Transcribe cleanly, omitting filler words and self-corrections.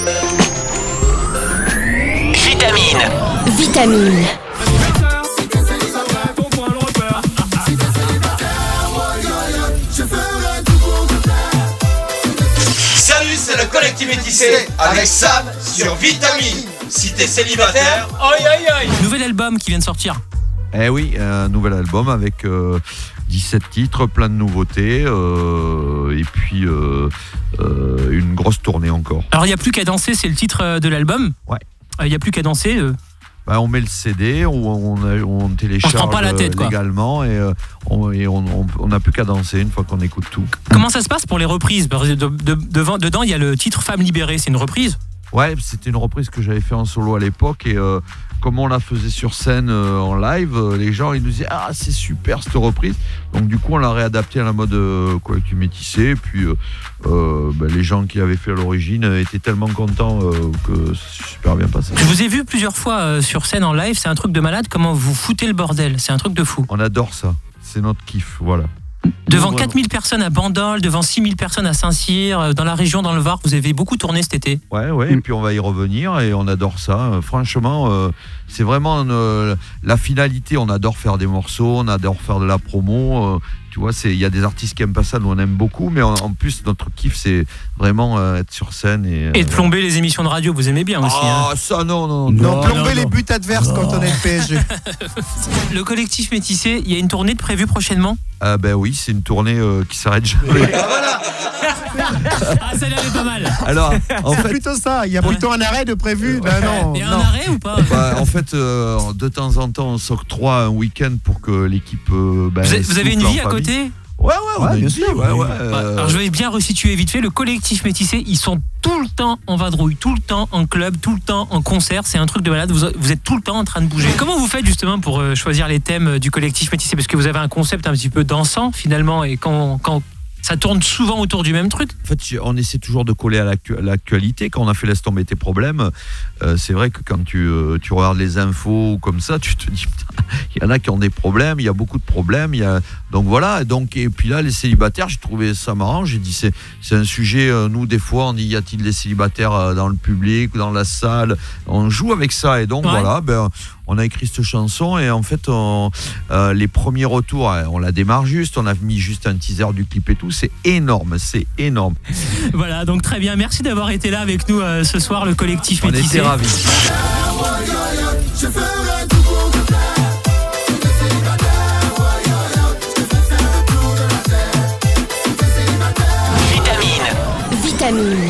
Vitamine. Vitamine. Salut, c'est le collectif métissé avec Sam sur Vitamine. Si t'es célibataire, oi oi oi. Nouvel album qui vient de sortir. Eh oui, un nouvel album avec 17 titres, plein de nouveautés et puis une grosse tournée encore. Alors il n'y a plus qu'à danser, c'est le titre de l'album. Ouais. Il n'y a plus qu'à danser. On met le CD, on télécharge on se prend pas la tête, légalement et on n'a plus qu'à danser une fois qu'on écoute tout. Comment ça se passe pour les reprises? Dedans, il y a le titre Femme libérée, c'est une reprise? Ouais, c'était une reprise que j'avais fait en solo à l'époque et comme on la faisait sur scène en live, les gens ils nous disaient ah c'est super cette reprise. Donc du coup on l'a réadapté à la mode collectif métissé. Et puis les gens qui l'avaient fait à l'origine étaient tellement contents que c'est super bien passé. Je vous ai vu plusieurs fois sur scène en live, c'est un truc de malade. Comment vous foutez le bordel? C'est un truc de fou. On adore ça, c'est notre kiff, voilà. Devant 4000 personnes à Bandol, devant 6000 personnes à Saint-Cyr, dans la région, dans le Var, vous avez beaucoup tourné cet été. Ouais, et puis on va y revenir et on adore ça. Franchement, c'est vraiment la finalité. On adore faire des morceaux, on adore faire de la promo. Tu vois, il y a des artistes qui aiment pas ça, nous on aime beaucoup, mais en plus notre kiff c'est vraiment être sur scène et de plomber les émissions de radio. Vous aimez bien aussi. Ah ça non, plomber les buts adverses quand on est le PSG. Le collectif métissé, il y a une tournée de prévue prochainement? Oui, c'est une tournée qui s'arrête jamais. Voilà. Ah, celle-là elle est pas mal. Alors, c'est plutôt ça. Il y a plutôt un arrêt de prévu. Il y a un arrêt ou pas? En fait, de temps en temps, on s'octroie un week-end pour que l'équipe. Vous avez une vie à côté? Ouais, on a une vie. Alors je vais bien resituer vite fait. Le collectif métissé, ils sont tout le temps en vadrouille, tout le temps en club, tout le temps en concert. C'est un truc de malade. Vous êtes tout le temps en train de bouger. Comment vous faites justement pour choisir les thèmes du collectif métissé? Parce que vous avez un concept un petit peu dansant finalement, et quand ça tourne souvent autour du même truc. En fait, on essaie toujours de coller à l'actualité. Quand on a fait Laisse tomber tes problèmes, c'est vrai que quand tu regardes les infos comme ça, tu te dis putain, il y en a qui ont des problèmes, il y a beaucoup de problèmes. Donc voilà. Et puis là, les célibataires, j'ai trouvé ça marrant. J'ai dit c'est un sujet. Nous, des fois, on dit y a-t-il des célibataires dans le public, dans la salle? On joue avec ça et donc voilà. On a écrit cette chanson et en fait, les premiers retours, on la démarre juste. On a mis juste un teaser du clip et tout. C'est énorme. Voilà, donc très bien. Merci d'avoir été là avec nous ce soir, le collectif métissé. On était ravis. Vitamine. Vitamine.